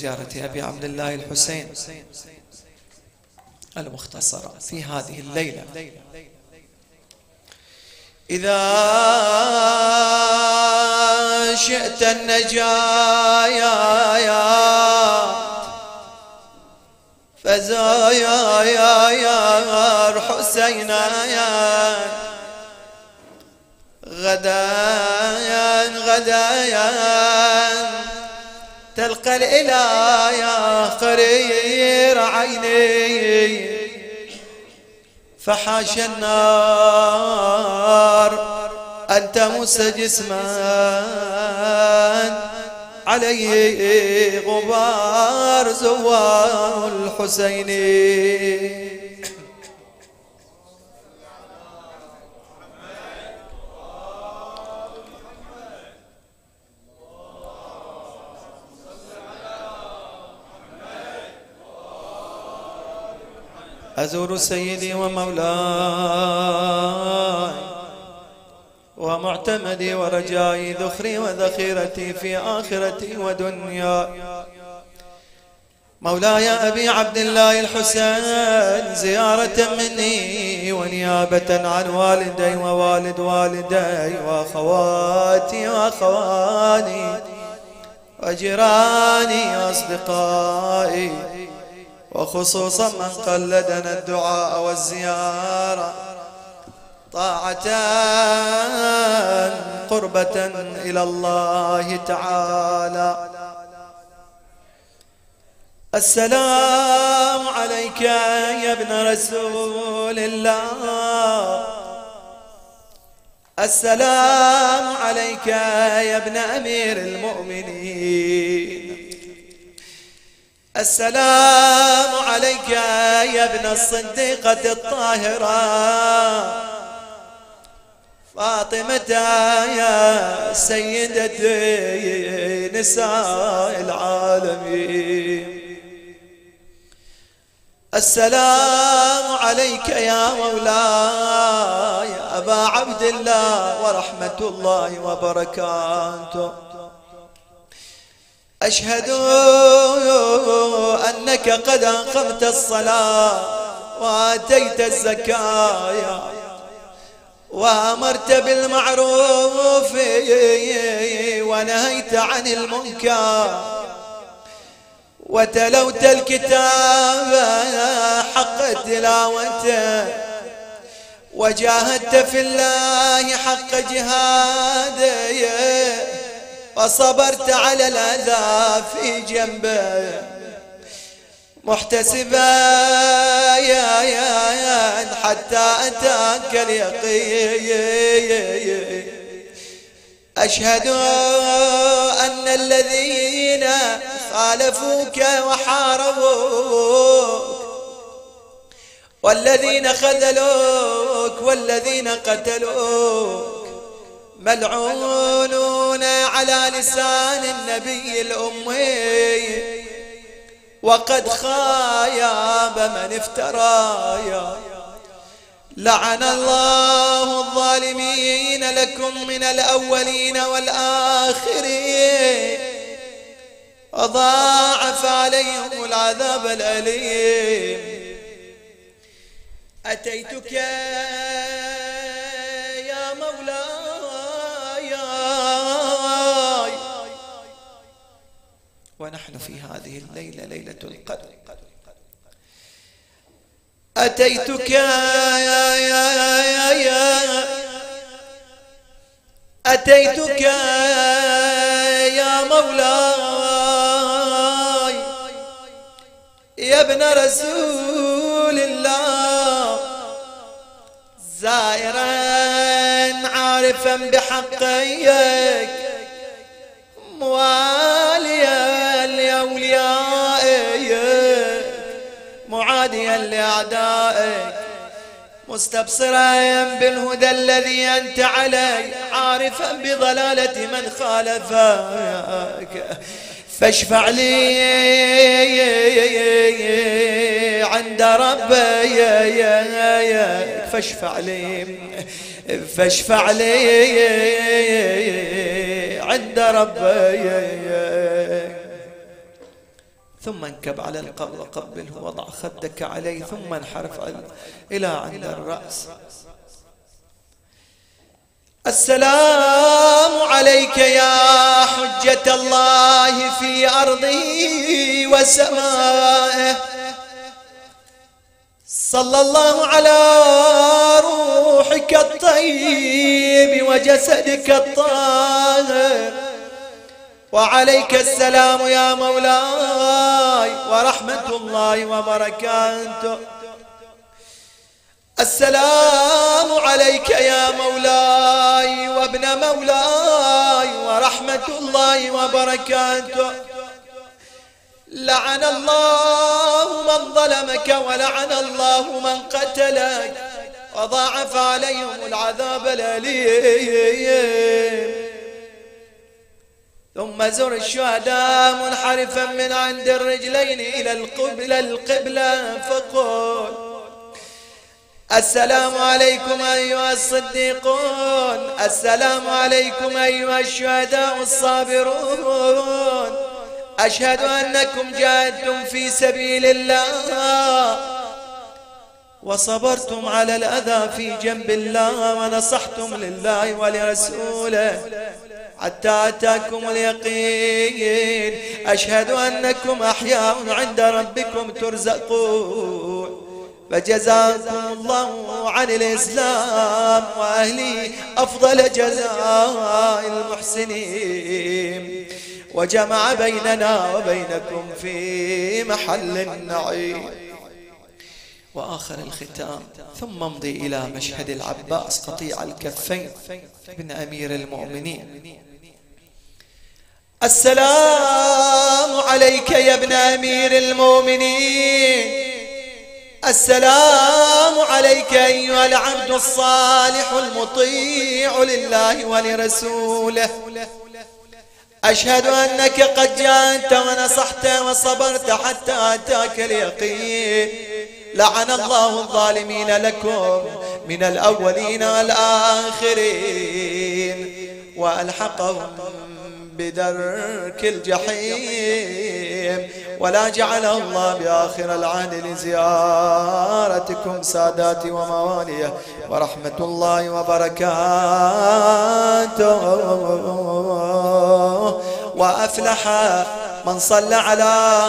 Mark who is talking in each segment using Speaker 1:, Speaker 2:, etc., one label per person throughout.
Speaker 1: زيارة أبي عبد الله الحسين المختصرة في هذه الليلة. إذا شئت النجايا فزايا حسينا غدايا تلقى الإله يا قرير عيني فحاش النار أن تمس جسما عليه غبار زوار الحسيني. أزور سيدي ومولاي ومعتمدي ورجائي ذخري وذخيرتي في آخرتي ودنيا مولاي أبي عبد الله الحسين زيارة مني ونيابة عن والدي ووالد والدي وأخواتي وأخواني وجيراني وأصدقائي وخصوصا من قلدنا الدعاء والزيارة طاعة قربة إلى الله تعالى. السلام عليك يا ابن رسول الله، السلام عليك يا ابن أمير المؤمنين، السلام عليك يا ابن الصديقة الطاهرة فاطمة يا سيدتي نساء العالمين. السلام عليك يا مولاي أبا عبد الله ورحمة الله وبركاته. أشهد أنك قد أقمت الصلاة وآتيت الزكاة وأمرت بالمعروف ونهيت عن المنكر وتلوت الكتاب حق تلاوته وجاهدت في الله حق جهاده وصبرت على الأذى في جنبه محتسبا حتى أتاك اليقين. أشهد أن الذين خالفوك وحاربوك والذين خذلوك والذين قتلوك ملعونون على لسان النبي الأمي وقد خايب من افترايا. لعن الله الظالمين لكم من الأولين والآخرين وضاعف عليهم العذاب الأليم. أتيتك يا مولاي ونحن في هذه الليلة ليلة القدر. أتيتك أتيتك يا مولاي يا ابن رسول الله زائرا عارفا بحقك مواليا لأوليائك معاديا لأعدائك مستبصرا بالهدى الذي أنت عليه عارفا بضلالة من خالفك فاشفع لي عند ربي فاشفع لي فاشفع لي عند ربي. ثم انكب على القبر وقبله، وضع خدك عليه، ثم انحرف إلى عند الرأس. السلام عليك يا حجة الله في أرضه وسمائه، صلى الله على روحك الطيب وجسدك الطاهر، وعليك السلام يا مولاي ورحمة الله وبركاته. السلام عليك يا مولاي وابن مولاي ورحمة الله وبركاته. لعن الله من ظلمك ولعن الله من قتلك، وضاعف عليهم العذاب الأليم. ثم زر الشهداء منحرفا من عند الرجلين إلى القبلة فقل: السلام عليكم أيها الصديقون، السلام عليكم أيها الشهداء الصابرون، أشهد أنكم جاهدتم في سبيل الله وصبرتم على الأذى في جنب الله ونصحتم لله ولرسوله حتى أتاكم اليقين. أشهد أنكم أحياء عند ربكم ترزقون، فجزاكم الله عن الإسلام وأهله أفضل جزاء المحسنين، وجمع بيننا وبينكم في محل النعيم. وآخر الختام: ثم امضي إلى مشهد العباس قطيع الكفين ابن أمير المؤمنين. السلام عليك يا ابن أمير المؤمنين، السلام عليك أيها العبد الصالح المطيع لله ولرسوله. أشهد أنك قد جاءت ونصحت وصبرت حتى أتاك اليقين. لعن الله الظالمين لكم من الأولين والآخرين، وألحقهم بدرك الجحيم، ولا جعل الله بآخر العهد لزيارتكم ساداتي ومواليه ورحمة الله وبركاته. وأفلح من صلى على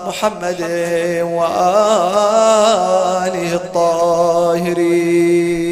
Speaker 1: محمد وآله الطاهرين.